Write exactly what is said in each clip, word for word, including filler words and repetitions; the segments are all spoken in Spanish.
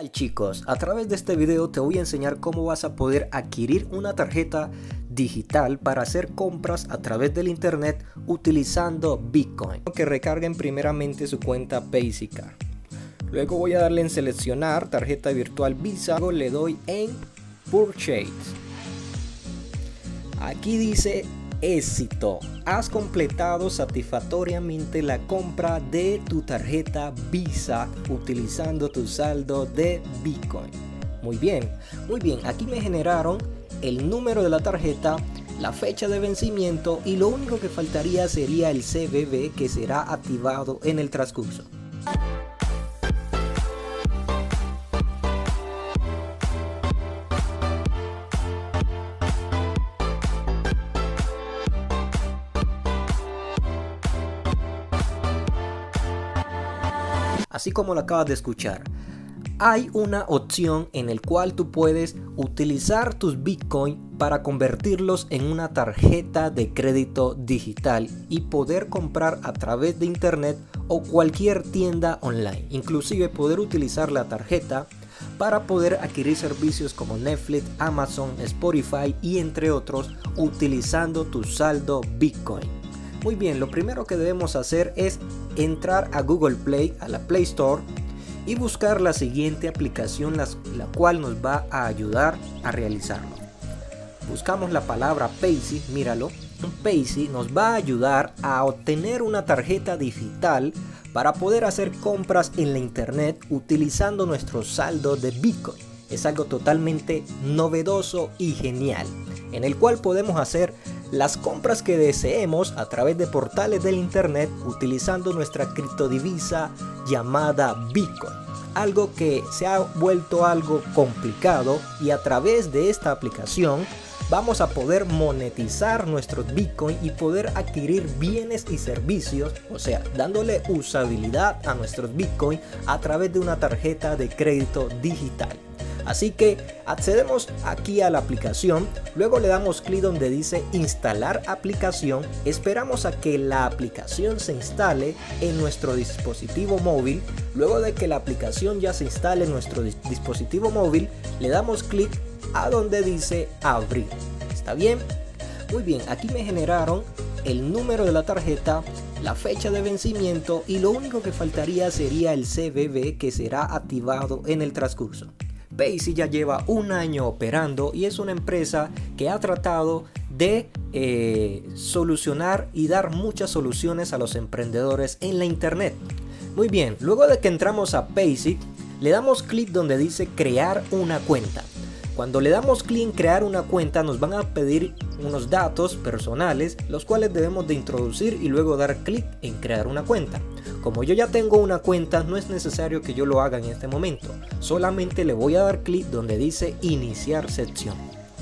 Chicos, a través de este video te voy a enseñar cómo vas a poder adquirir una tarjeta digital para hacer compras a través del internet utilizando Bitcoin. Que recarguen primeramente su cuenta Paysicar. Luego voy a darle en seleccionar tarjeta virtual Visa. Luego le doy en Purchase. Aquí dice éxito. Has completado satisfactoriamente la compra de tu tarjeta Visa utilizando tu saldo de Bitcoin. Muy bien, muy bien. Aquí me generaron el número de la tarjeta, la fecha de vencimiento y lo único que faltaría sería el C V V, que será activado en el transcurso. Así como lo acabas de escuchar, hay una opción en el cual tú puedes utilizar tus Bitcoin para convertirlos en una tarjeta de crédito digital y poder comprar a través de internet o cualquier tienda online. Inclusive poder utilizar la tarjeta para poder adquirir servicios como Netflix, Amazon, Spotify y entre otros utilizando tu saldo Bitcoin. Muy bien, lo primero que debemos hacer es entrar a Google Play, a la Play Store y buscar la siguiente aplicación, la, la cual nos va a ayudar a realizarlo. Buscamos la palabra Paysy, míralo. Paysy nos va a ayudar a obtener una tarjeta digital para poder hacer compras en la internet utilizando nuestro saldo de Bitcoin. Es algo totalmente novedoso y genial, en el cual podemos hacer las compras que deseemos a través de portales del internet utilizando nuestra criptodivisa llamada Bitcoin. Algo que se ha vuelto algo complicado, y a través de esta aplicación vamos a poder monetizar nuestros Bitcoin y poder adquirir bienes y servicios, o sea, dándole usabilidad a nuestros Bitcoin a través de una tarjeta de crédito digital. Así que accedemos aquí a la aplicación, luego le damos clic donde dice instalar aplicación, esperamos a que la aplicación se instale en nuestro dispositivo móvil. Luego de que la aplicación ya se instale en nuestro dispositivo móvil, le damos clic a donde dice abrir. ¿Está bien? Muy bien, aquí me generaron el número de la tarjeta, la fecha de vencimiento y lo único que faltaría sería el C V V, que será activado en el transcurso. Paysy ya lleva un año operando y es una empresa que ha tratado de eh, solucionar y dar muchas soluciones a los emprendedores en la internet. Muy bien, luego de que entramos a Paysy, le damos clic donde dice crear una cuenta. Cuando le damos clic en crear una cuenta, nos van a pedir unos datos personales, los cuales debemos de introducir y luego dar clic en crear una cuenta. Como yo ya tengo una cuenta, no es necesario que yo lo haga en este momento. Solamente le voy a dar clic donde dice iniciar sesión.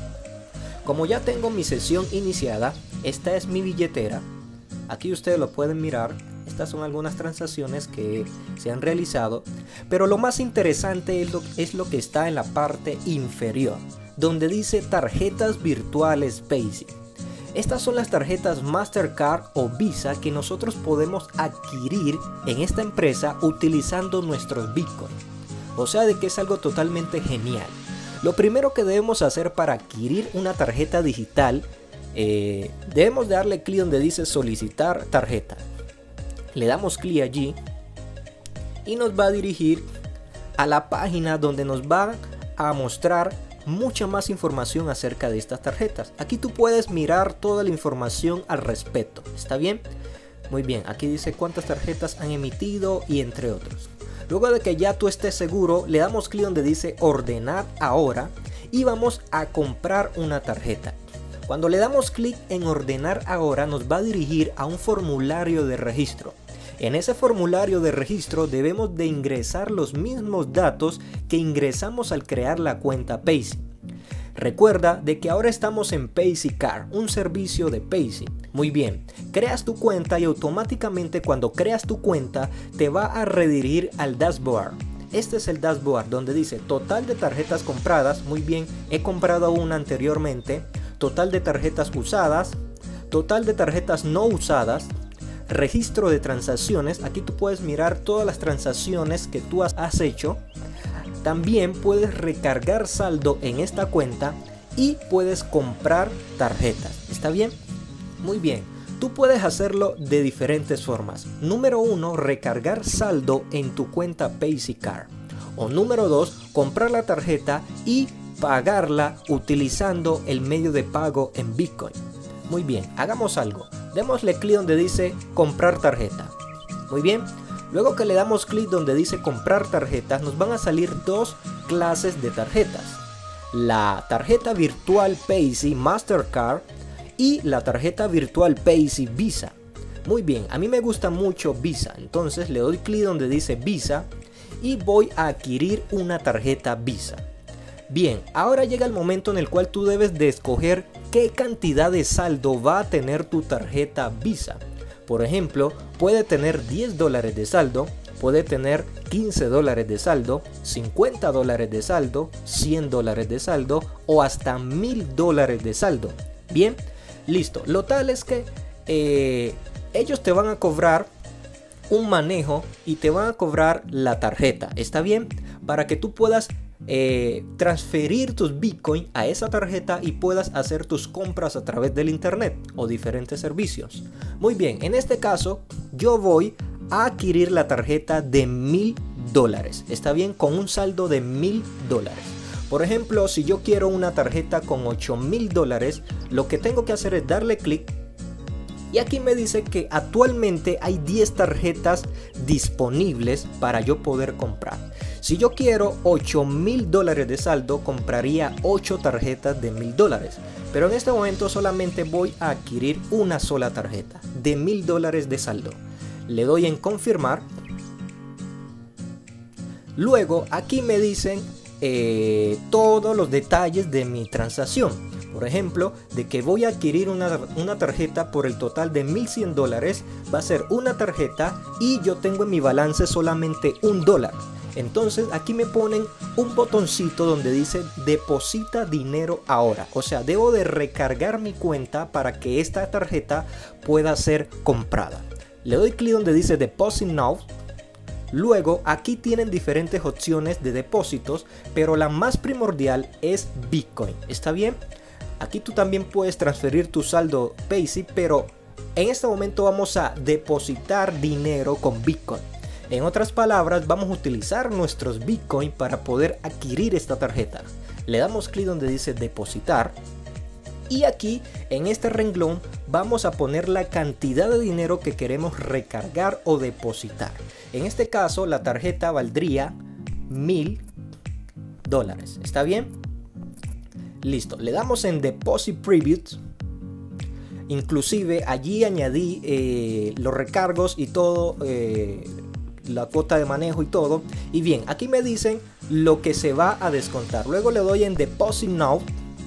Como ya tengo mi sesión iniciada, esta es mi billetera. Aquí ustedes lo pueden mirar. Estas son algunas transacciones que se han realizado, pero lo más interesante es lo, es lo que está en la parte inferior, donde dice tarjetas virtuales Paysy. Estas son las tarjetas Mastercard o Visa que nosotros podemos adquirir en esta empresa utilizando nuestros Bitcoin. O sea, de que es algo totalmente genial. Lo primero que debemos hacer para adquirir una tarjeta digital, eh, debemos darle clic donde dice solicitar tarjeta. Le damos clic allí y nos va a dirigir a la página donde nos va a mostrar mucha más información acerca de estas tarjetas. Aquí tú puedes mirar toda la información al respecto. ¿Está bien? Muy bien, aquí dice cuántas tarjetas han emitido y entre otros. Luego de que ya tú estés seguro, le damos clic donde dice ordenar ahora y vamos a comprar una tarjeta. Cuando le damos clic en ordenar ahora, nos va a dirigir a un formulario de registro. En ese formulario de registro debemos de ingresar los mismos datos que ingresamos al crear la cuenta Paysy. Recuerda de que ahora estamos en Paysicar, un servicio de Paysy. Muy bien, creas tu cuenta y automáticamente cuando creas tu cuenta te va a redirigir al dashboard. Este es el dashboard donde dice total de tarjetas compradas. Muy bien, he comprado una anteriormente. Total de tarjetas usadas, total de tarjetas no usadas, registro de transacciones. Aquí tú puedes mirar todas las transacciones que tú has hecho. también puedes recargar saldo en esta cuenta y puedes comprar tarjetas. ¿Está bien? Muy bien. Tú puedes hacerlo de diferentes formas. Número uno, recargar saldo en tu cuenta PaySeCard. O número dos, comprar la tarjeta y pagarla utilizando el medio de pago en Bitcoin. Muy bien, hagamos algo. Démosle clic donde dice comprar tarjeta. Muy bien. Luego que le damos clic donde dice comprar tarjetas, nos van a salir dos clases de tarjetas. La tarjeta virtual Paysy Mastercard y la tarjeta virtual Paysy Visa. Muy bien, a mí me gusta mucho Visa, entonces le doy clic donde dice Visa y voy a adquirir una tarjeta Visa. Bien, ahora llega el momento en el cual tú debes de escoger qué cantidad de saldo va a tener tu tarjeta Visa. Por ejemplo, puede tener diez dólares de saldo, puede tener quince dólares de saldo, cincuenta dólares de saldo, cien dólares de saldo o hasta mil dólares de saldo. Bien, listo. Lo tal es que eh, ellos te van a cobrar un manejo y te van a cobrar la tarjeta. ¿Está bien? Para que tú puedas eh, transferir tus Bitcoin a esa tarjeta y puedas hacer tus compras a través del internet o diferentes servicios. Muy bien, en este caso yo voy a adquirir la tarjeta de mil dólares. ¿Está bien? Con un saldo de mil dólares. Por ejemplo, si yo quiero una tarjeta con ocho mil dólares, lo que tengo que hacer es darle clic. Y aquí me dice que actualmente hay diez tarjetas disponibles para yo poder comprar. Si yo quiero ocho mil dólares de saldo, compraría ocho tarjetas de mil dólares. Pero en este momento solamente voy a adquirir una sola tarjeta de mil dólares de saldo. Le doy en confirmar. Luego aquí me dicen eh, todos los detalles de mi transacción. Por ejemplo, de que voy a adquirir una, una tarjeta por el total de mil cien dólares. Va a ser una tarjeta y yo tengo en mi balance solamente un dólar. Entonces aquí me ponen un botoncito donde dice deposita dinero ahora. O sea, debo de recargar mi cuenta para que esta tarjeta pueda ser comprada. Le doy clic donde dice Deposit Now. Luego aquí tienen diferentes opciones de depósitos, pero la más primordial es Bitcoin. ¿Está bien? Aquí tú también puedes transferir tu saldo Paysy, pero en este momento vamos a depositar dinero con Bitcoin. En otras palabras, vamos a utilizar nuestros Bitcoin para poder adquirir esta tarjeta. Le damos clic donde dice depositar. Y aquí en este renglón vamos a poner la cantidad de dinero que queremos recargar o depositar. En este caso la tarjeta valdría mil dólares. ¿Está bien? Listo. Le damos en Deposit Previews. Inclusive allí añadí eh, los recargos y todo, eh, la cuota de manejo y todo. Y bien, aquí me dicen lo que se va a descontar. Luego le doy en Deposit Now.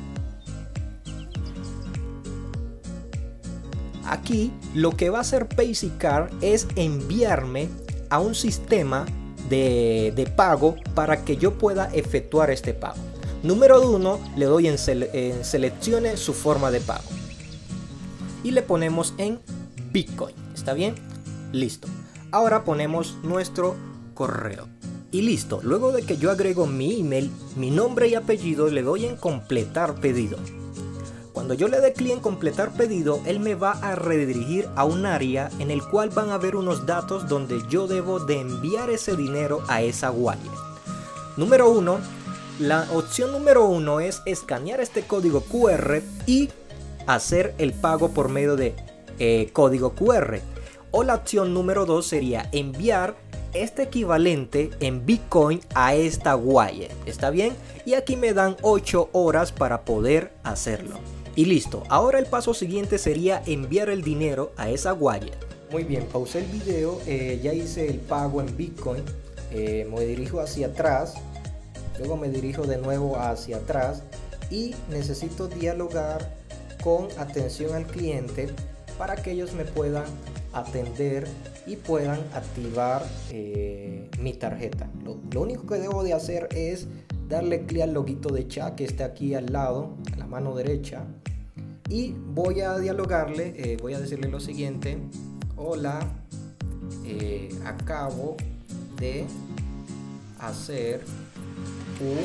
Aquí lo que va a hacer PaySeCard es enviarme a un sistema de, de pago para que yo pueda efectuar este pago. Número uno, le doy en, sele en seleccione su forma de pago y le ponemos en Bitcoin. ¿Está bien? Listo. Ahora ponemos nuestro correo y listo. Luego de que yo agrego mi email, mi nombre y apellido, le doy en completar pedido. Cuando yo le dé clic en completar pedido, él me va a redirigir a un área en el cual van a ver unos datos donde yo debo de enviar ese dinero a esa wallet. Número uno, la opción número uno es escanear este código Q R y hacer el pago por medio de eh, código Q R. O la opción número dos sería enviar este equivalente en Bitcoin a esta wallet. ¿Está bien? Y aquí me dan ocho horas para poder hacerlo. Y listo. Ahora el paso siguiente sería enviar el dinero a esa wallet. Muy bien, pausé el video. Eh, ya hice el pago en Bitcoin. Eh, me dirijo hacia atrás. Luego me dirijo de nuevo hacia atrás. Y necesito dialogar con atención al cliente para que ellos me puedan atender y puedan activar eh, mi tarjeta. Lo, lo único que debo de hacer es darle clic al loguito de chat que está aquí al lado, a la mano derecha, y voy a dialogarle, eh, voy a decirle lo siguiente: hola, eh, acabo de hacer un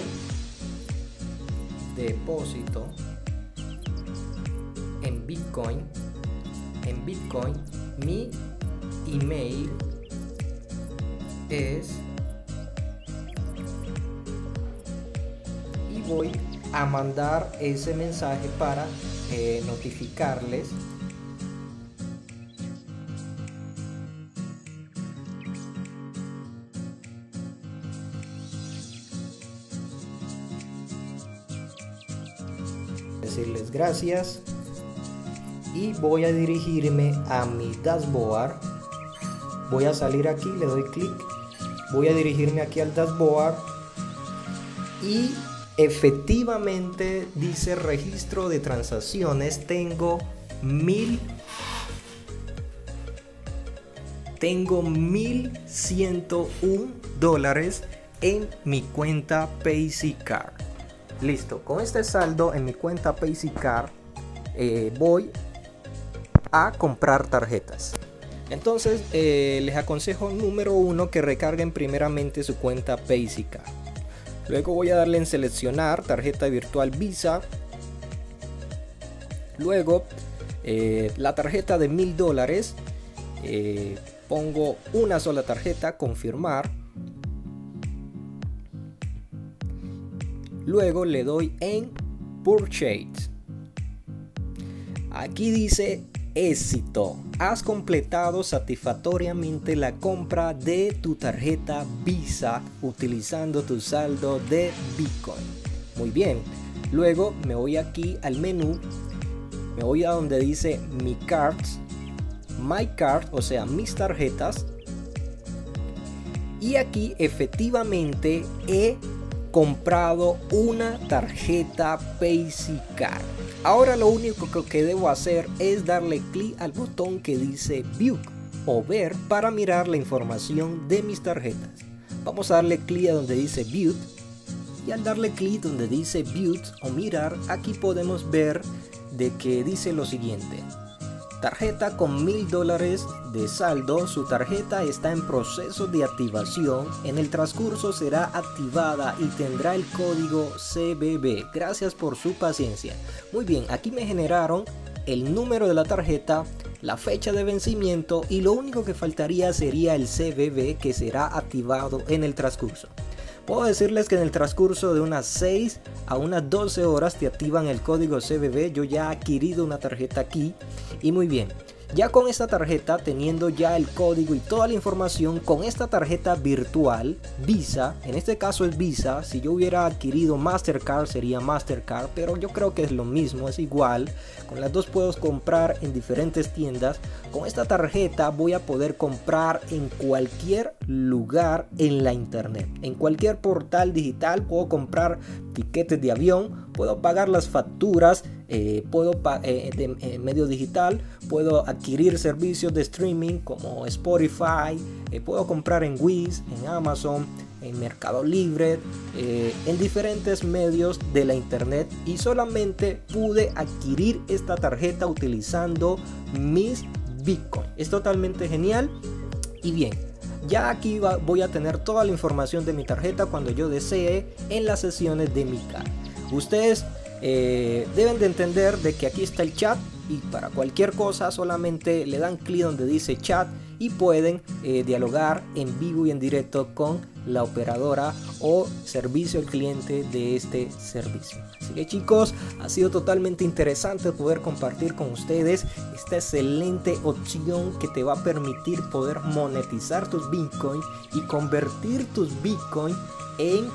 depósito en Bitcoin, en Bitcoin, mi email es, y voy a mandar ese mensaje para eh, notificarles decirles gracias, y voy a dirigirme a mi dashboard. Voy a salir aquí, le doy clic, voy a dirigirme aquí al dashboard y efectivamente dice registro de transacciones. Tengo mil tengo mil ciento uno dólares en mi cuenta PayScard. Listo, con este saldo en mi cuenta PayScard eh, voy a comprar tarjetas. Entonces eh, les aconsejo, número uno, que recarguen primeramente su cuenta PayScard. Luego voy a darle en seleccionar tarjeta virtual Visa. Luego eh, la tarjeta de mil dólares, eh, pongo una sola tarjeta, confirmar. Luego le doy en Purchase. Aquí dice éxito. Has completado satisfactoriamente la compra de tu tarjeta Visa utilizando tu saldo de Bitcoin. Muy bien. Luego me voy aquí al menú. Me voy a donde dice Mi Cards, My Card, o sea, mis tarjetas. Y aquí efectivamente he comprado una tarjeta PayScard. Ahora lo único que debo hacer es darle clic al botón que dice View o ver para mirar la información de mis tarjetas. Vamos a darle clic a donde dice View, y al darle clic donde dice View o mirar, aquí podemos ver de que dice lo siguiente: tarjeta con mil dólares de saldo, su tarjeta está en proceso de activación, en el transcurso será activada y tendrá el código C B B. Gracias por su paciencia. Muy bien, aquí me generaron el número de la tarjeta, la fecha de vencimiento, y lo único que faltaría sería el C B B, que será activado en el transcurso. Puedo decirles que en el transcurso de unas seis a unas doce horas te activan el código C B B. Yo ya he adquirido una tarjeta aquí, y muy bien, ya con esta tarjeta, teniendo ya el código y toda la información, con esta tarjeta virtual Visa, en este caso es Visa, si yo hubiera adquirido Mastercard sería Mastercard, pero yo creo que es lo mismo, es igual, con las dos puedo comprar en diferentes tiendas. Con esta tarjeta voy a poder comprar en cualquier lugar en la internet, en cualquier portal digital. Puedo comprar tiquetes de avión, puedo pagar las facturas, eh, puedo eh, de eh, medio digital, puedo adquirir servicios de streaming como Spotify, eh, puedo comprar en Wish, en Amazon, en Mercado Libre, eh, en diferentes medios de la internet, y solamente pude adquirir esta tarjeta utilizando mis Bitcoin. Es totalmente genial. Y bien, ya aquí va, voy a tener toda la información de mi tarjeta cuando yo desee en las sesiones de mi card. Ustedes eh, deben de entender de que aquí está el chat, y para cualquier cosa solamente le dan clic donde dice chat y pueden eh, dialogar en vivo y en directo con la operadora o servicio al cliente de este servicio. Así que chicos, ha sido totalmente interesante poder compartir con ustedes esta excelente opción que te va a permitir poder monetizar tus Bitcoin y convertir tus Bitcoin en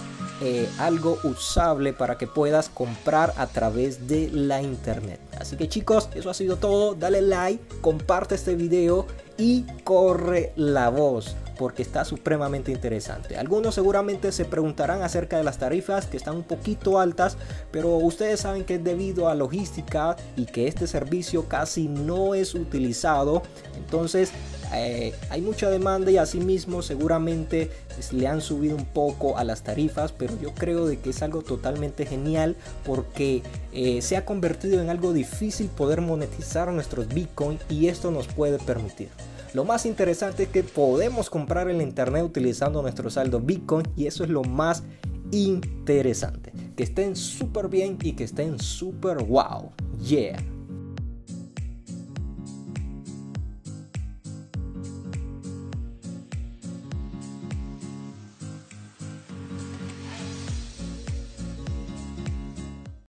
Eh, algo usable para que puedas comprar a través de la internet. Así que chicos, eso ha sido todo. Dale like, comparte este video y corre la voz, porque está supremamente interesante. Algunos seguramente se preguntarán acerca de las tarifas, que están un poquito altas, pero ustedes saben que es debido a logística y que este servicio casi no es utilizado. Entonces eh, hay mucha demanda, y asimismo seguramente pues, le han subido un poco a las tarifas, pero yo creo de que es algo totalmente genial, porque eh, se ha convertido en algo difícil poder monetizar nuestros Bitcoin, y esto nos puede permitir. Lo más interesante es que podemos comprar en la internet utilizando nuestro saldo Bitcoin, y eso es lo más interesante. Que estén súper bien y que estén súper wow. Yeah.